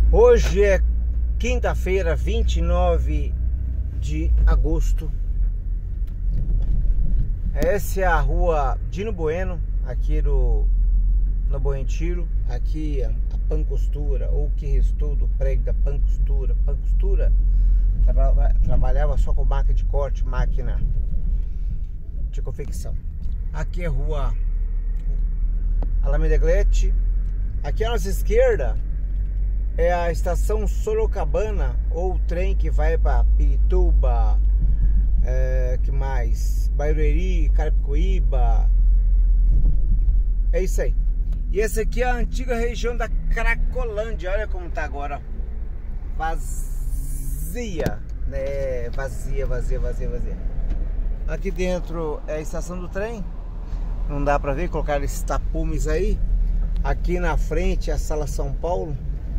Hoje é quinta-feira, 29 de agosto. Essa é a rua Dino Bueno, aqui no Bom-Retiro. Aqui a Pancostura, ou o que restou do prédio da Pancostura. Pancostura trabalhava só com máquina de corte, máquina de confecção. Aqui é a rua Alameda Glete. Aqui à nossa esquerda é a estação Sorocabana, ou o trem que vai para Pirituba, que mais? Barueri, Carapicuíba. É isso aí. E essa aqui é a antiga região da Cracolândia. Olha como tá agora. Vazia, né? Vazia. Aqui dentro é a estação do trem. Não dá pra ver, colocar esses tapumes aí. Aqui na frente é a Sala São Paulo.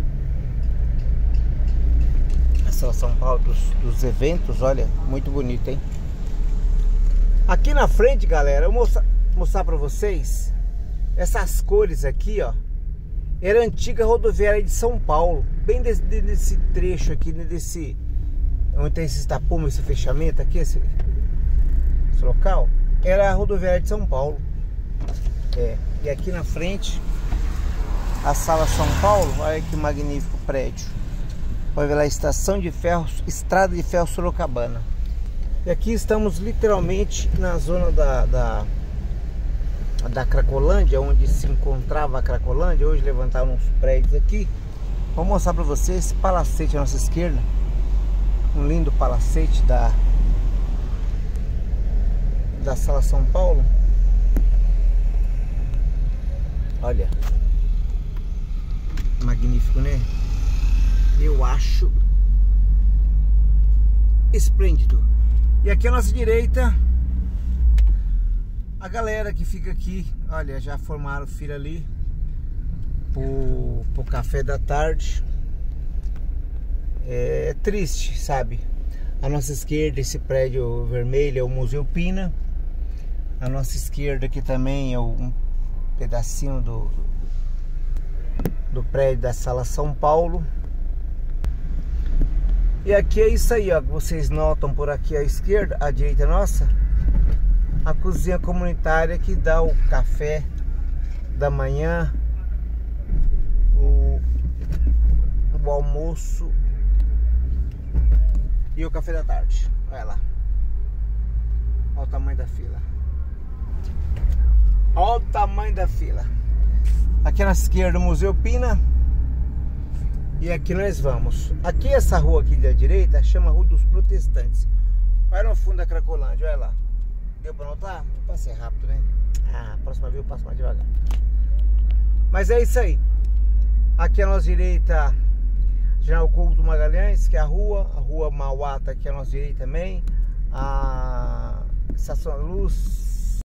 A Sala São Paulo dos eventos, olha, muito bonito, hein? Aqui na frente, galera, eu vou mostrar pra vocês. Essas cores aqui, ó, era a antiga rodoviária de São Paulo. Bem desse trecho aqui, desse, onde tem esses tapumes, esse fechamento aqui, esse local, era a rodoviária de São Paulo. E aqui na frente a Sala São Paulo. Olha que magnífico prédio. Pode ver lá, estação de ferro, estrada de ferro Sorocabana. E aqui estamos literalmente na zona da Cracolândia, onde se encontrava a Cracolândia. Hoje levantaram uns prédios aqui. Vou mostrar para vocês esse palacete à nossa esquerda. Um lindo palacete da Sala São Paulo. Olha, magnífico, né? Eu acho esplêndido. E aqui à nossa direita, a galera que fica aqui, olha, já formaram fila ali pro café da tarde. É triste, sabe? À nossa esquerda, esse prédio vermelho é o Museu Pina. À nossa esquerda aqui também é um pedacinho do prédio da Sala São Paulo. E aqui é isso aí, ó, vocês notam por aqui à esquerda, à direita nossa, a cozinha comunitária que dá o café da manhã, o almoço e o café da tarde. Olha lá, olha o tamanho da fila. Olha o tamanho da fila. Aqui na esquerda o Museu Pina. E aqui nós vamos. Aqui essa rua aqui da direita chama Rua dos Protestantes. Olha no fundo da Cracolândia, olha lá. Deu pra notar? Eu passei rápido, né? A próxima vez eu passo mais devagar. Mas é isso aí. Aqui à nossa direita, General Couto Magalhães, que é a Rua Mauá tá aqui à nossa direita também. A Estação da Luz,